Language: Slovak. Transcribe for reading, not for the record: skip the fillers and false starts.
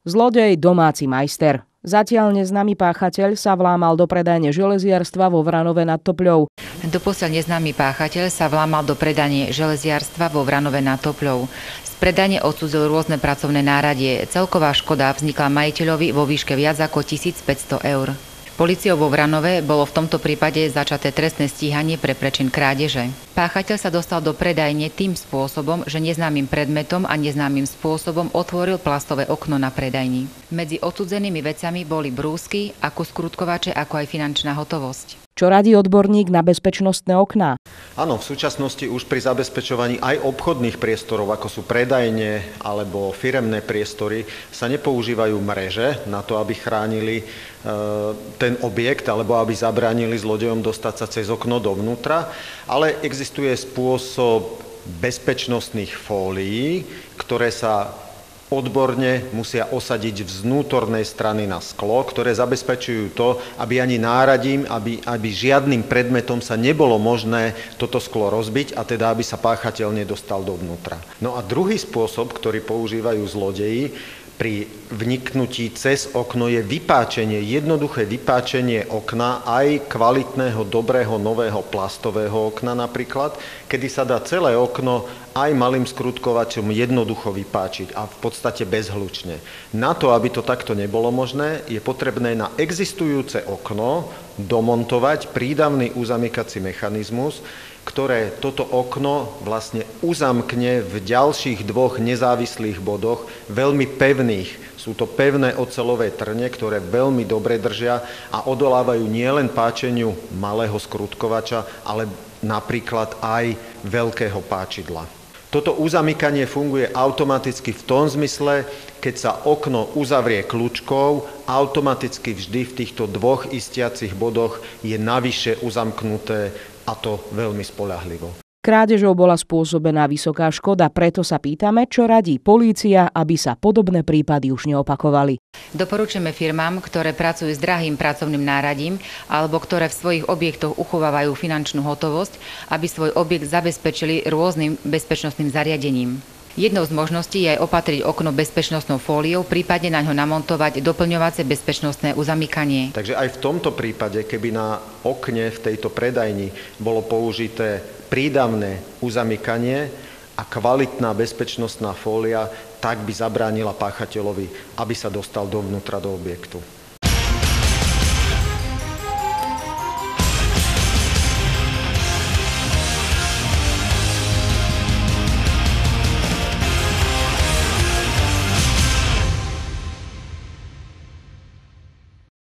Zlodej, domáci majster. Zatiaľ neznámy páchateľ sa vlámal do predajne železiarstva vo Vranove nad Topľou. Doposiaľ neznámy páchateľ sa vlámal do predajne železiarstva vo Vranove nad Topľou. Z predajne odcudzil rôzne pracovné náradie. Celková škoda vznikla majiteľovi vo výške viac ako 1500 eur. Políciou vo Vranove bolo v tomto prípade začaté trestné stíhanie pre prečin krádeže. Páchateľ sa dostal do predajne tým spôsobom, že neznámym predmetom a neznámym spôsobom otvoril plastové okno na predajni. Medzi odsudzenými vecami boli brúsky a kus krutkovače, ako aj finančná hotovosť. Čo radí odborník na bezpečnostné okná? Áno, v súčasnosti už pri zabezpečovaní aj obchodných priestorov, ako sú predajne alebo firemné priestory, sa nepoužívajú mreže na to, aby chránili ten objekt alebo aby zabránili zlodejom dostať sa cez okno dovnútra, ale existuje spôsob bezpečnostných fólií, ktoré sa odborne musia osadiť z vnútornej strany na sklo, ktoré zabezpečujú to, aby ani náradím, aby žiadnym predmetom sa nebolo možné toto sklo rozbiť a teda aby sa páchateľ nedostal dovnútra. No a druhý spôsob, ktorý používajú zlodeji pri vniknutí cez okno, je vypáčenie, jednoduché vypáčenie okna, aj kvalitného, dobrého, nového plastového okna napríklad, kedy sa dá celé okno aj malým skrutkovačom jednoducho vypáčiť a v podstate bezhlučne. Na to, aby to takto nebolo možné, je potrebné na existujúce okno domontovať prídavný uzamykací mechanizmus, ktoré toto okno vlastne uzamkne v ďalších dvoch nezávislých bodoch, veľmi pevných. Sú to pevné oceľové trne, ktoré veľmi dobre držia a odolávajú nielen páčeniu malého skrutkovača, ale napríklad aj veľkého páčidla. Toto uzamykanie funguje automaticky v tom zmysle, keď sa okno uzavrie kľúčkou, automaticky vždy v týchto dvoch istiacich bodoch je navyše uzamknuté, a to veľmi spoľahlivo. Krádežou bola spôsobená vysoká škoda, preto sa pýtame, čo radí polícia, aby sa podobné prípady už neopakovali. Doporučujeme firmám, ktoré pracujú s drahým pracovným náradím alebo ktoré v svojich objektoch uchovávajú finančnú hotovosť, aby svoj objekt zabezpečili rôznym bezpečnostným zariadením. Jednou z možností je aj opatriť okno bezpečnostnou fóliou, prípadne na ňo namontovať doplňovacie bezpečnostné uzamykanie. Takže aj v tomto prípade, keby na okne v tejto predajni bolo použité prídavné uzamykanie a kvalitná bezpečnostná fólia, tak by zabránila páchateľovi, aby sa dostal dovnútra do objektu.